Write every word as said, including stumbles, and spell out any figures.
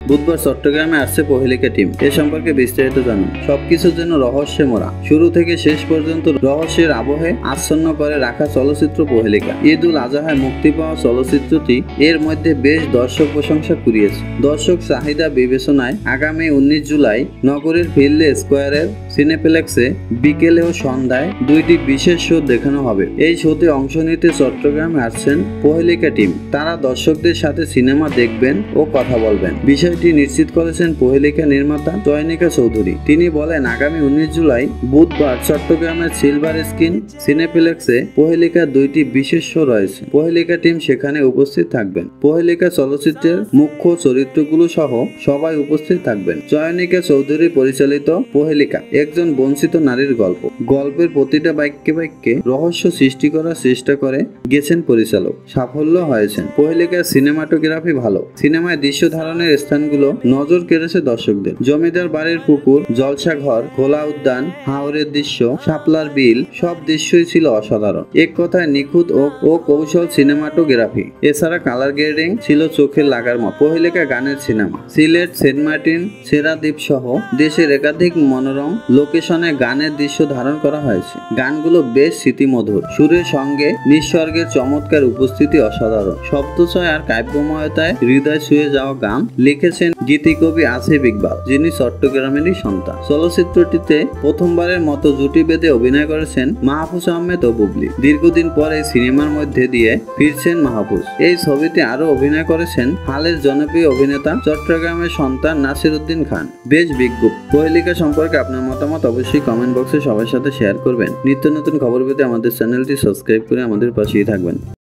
বুধবার চট্টগ্রামে আসছে প্রহেলিকা টিম। এ সম্পর্কে বিস্তারিত জানুন। সবকিছুর জন্য রহস্যে মোড়া, শুরু থেকে শেষ পর্যন্ত রহস্যের আবহে আচ্ছন্ন করে রাখা চলচ্চিত্র প্রহেলিকা। ঈদ উল আজহায় মুক্তি পাওয়া চলচ্চিত্রটি এর মধ্যে বেশ দর্শক প্রশংসা কুড়িয়েছে। দর্শক চাহিদা বিবেচনায় আগামী উনিশ জুলাই নগরীর ফিল্ড স্কোয়ারের সিনেপ্লেক্সে বিকেলে ও সন্ধ্যায় দুইটি বিশেষ শো দেখানো হবে। এই শোতে অংশ নিতে চট্টগ্রামে আসছেন প্রহেলিকা টিম। তারা দর্শকদের সাথে সিনেমা দেখবেন ও কথা বলবেন। বিষয়টি নিশ্চিত করেছেন প্রহেলিকা নির্মাতা চয়নিকা চৌধুরী। তিনি বলেন, আগামী উনিশ জুলাই বুধবার চট্টগ্রামের সিলভার স্ক্রিন সিনেপ্লেক্সে প্রহেলিকার দুইটি বিশেষ শো রয়েছে। প্রহেলিকা টিম সেখানে উপস্থিত থাকবেন। প্রহেলিকা চলচ্চিত্রের মুখ্য চরিত্রগুলো সহ সবাই উপস্থিত থাকবেন। চয়নিকা চৌধুরী পরিচালিত প্রহেলিকা একজন বঞ্চিত নারীর গল্প। গল্পের প্রতিটা বাক্যে বাক্যে রহস্য সৃষ্টি করার চেষ্টা করে গেছেন পরিচালক। সাফল্য হয়েছেন। প্রহেলিকার সিনেমাটোগ্রাফি ভালো। সিনেমায় দৃশ্য ধারণের স্থানগুলো নজর কেড়েছে দর্শকদের। জমিদার বাড়ির পুকুর, জলসা ঘর, খোলা উদ্যান, হাওরের দৃশ্য, শাপলার বিল, সব দৃশ্যই ছিল অসাধারণ। এক কথায় নিখুঁত ও কৌশল সিনেমাটোগ্রাফি। এছাড়া কালার গ্রেডিং ছিল চোখে লাগার মতো। প্রহেলিকা গানের সিনেমা। সিলেট, সেন্ট মার্টিন, সেরাদ্বীপ সহ দেশের একাধিক মনোরম লোকেশনে গানের দৃশ্য ধারণ করা হয়েছে। গানগুলো বেশ স্মৃতিমধুর। সুরের সঙ্গে নিঃস্বর্গের চমৎকার উপস্থিতি অসাধারণ। শব্দচয় আর কাব্যময়তায় হৃদয় ছুঁয়ে যাওয়া গান লিখেছেন গীতিকবি আসিফ ইকবাল, যিনি চট্টগ্রামেরই সন্তান। চলচ্চিত্রটিতে প্রথমবারের মতো জুটি বেঁধে অভিনয় করেছেন মাহফুজ আহমেদ ও বুবলি। দীর্ঘদিন পরে সিনেমার মধ্যে দিয়ে ফিরছেন মাহফুজ। এই ছবিতে আরো অভিনয় করেছেন হালের জনপ্রিয় অভিনেতা চট্টগ্রামের সন্তান নাসির উদ্দিন খান। বেশ বিজ্ঞ। প্রহেলিকা সম্পর্কে আপনার মতামত অবশ্যই কমেন্ট বক্সে সবার সাথে শেয়ার করবেন। নিত্য নতুন খবর পেতে আমাদের চ্যানেলটি সাবস্ক্রাইব করে আমাদের পাশেই থাকবেন।